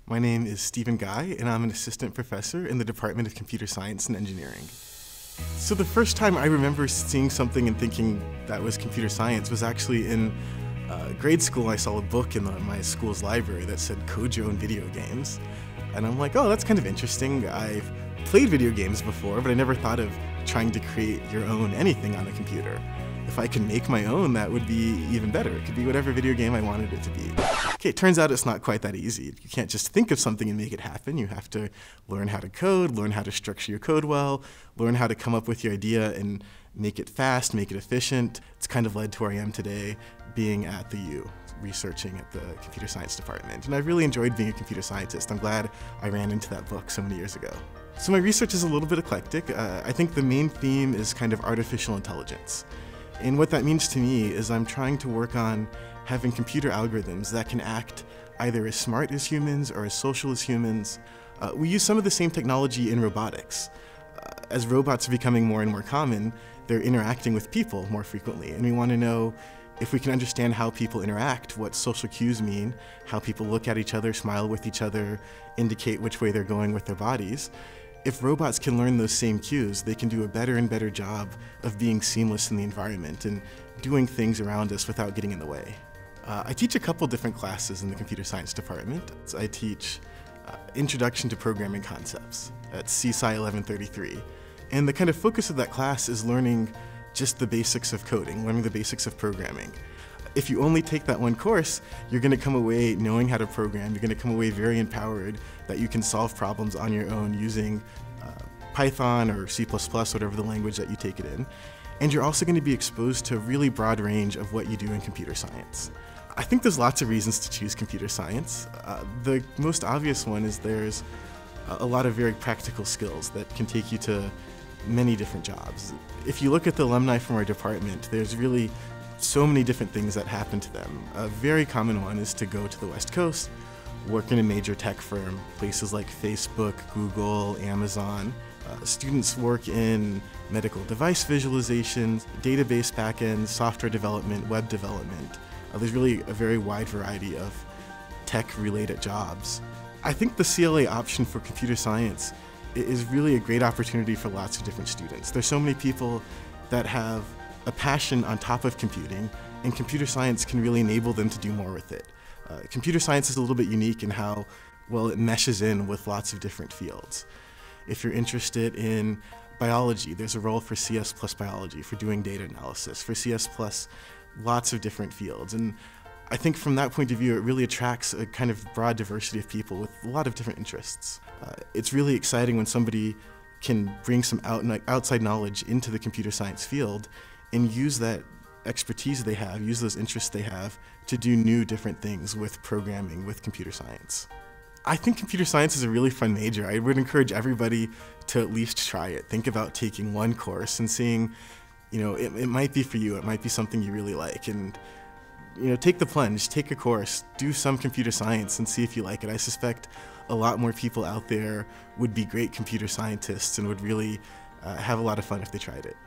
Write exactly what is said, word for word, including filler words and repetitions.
My name is Stephen Guy, and I'm an assistant professor in the Department of Computer Science and Engineering. So the first time I remember seeing something and thinking that was computer science was actually in uh, grade school. I saw a book in the, my school's library that said Kojo and video games. And I'm like, oh, that's kind of interesting. I've played video games before, but I never thought of trying to create your own anything on a computer. If I could make my own, that would be even better. It could be whatever video game I wanted it to be. Okay, it turns out it's not quite that easy. You can't just think of something and make it happen. You have to learn how to code, learn how to structure your code well, learn how to come up with your idea and make it fast, make it efficient. It's kind of led to where I am today, being at the U, researching at the computer science department. And I've really enjoyed being a computer scientist. I'm glad I ran into that book so many years ago. So my research is a little bit eclectic. Uh, I think the main theme is kind of artificial intelligence. And what that means to me is I'm trying to work on having computer algorithms that can act either as smart as humans or as social as humans. Uh, we use some of the same technology in robotics. Uh, as robots are becoming more and more common, they're interacting with people more frequently, and we want to know if we can understand how people interact, what social cues mean, how people look at each other, smile with each other, indicate which way they're going with their bodies. If robots can learn those same cues, they can do a better and better job of being seamless in the environment and doing things around us without getting in the way. Uh, I teach a couple different classes in the computer science department. So I teach uh, Introduction to Programming Concepts at C S I eleven thirty-three. And the kind of focus of that class is learning just the basics of coding, learning the basics of programming. If you only take that one course, you're going to come away knowing how to program. You're going to come away very empowered that you can solve problems on your own using uh, Python or C plus plus, whatever the language that you take it in. And you're also going to be exposed to a really broad range of what you do in computer science. I think there's lots of reasons to choose computer science. Uh, the most obvious one is there's a lot of very practical skills that can take you to many different jobs. If you look at the alumni from our department, there's really so many different things that happen to them. A very common one is to go to the West Coast, work in a major tech firm, places like Facebook, Google, Amazon. Uh, students work in medical device visualizations, database backends, software development, web development. Uh, there's really a very wide variety of tech-related jobs. I think the C L A option for computer science is really a great opportunity for lots of different students. There's so many people that have a passion on top of computing, and computer science can really enable them to do more with it. Uh, computer science is a little bit unique in how well it meshes in with lots of different fields. If you're interested in biology, there's a role for C S plus biology, for doing data analysis. For C S plus, lots of different fields. And I think from that point of view, it really attracts a kind of broad diversity of people with a lot of different interests. Uh, it's really exciting when somebody can bring some out, outside knowledge into the computer science field and use that expertise they have, use those interests they have to do new different things with programming, with computer science. I think computer science is a really fun major. I would encourage everybody to at least try it. Think about taking one course and seeing, you know, it, it might be for you, it might be something you really like. And, you know, take the plunge, take a course, do some computer science and see if you like it. I suspect a lot more people out there would be great computer scientists and would really uh, have a lot of fun if they tried it.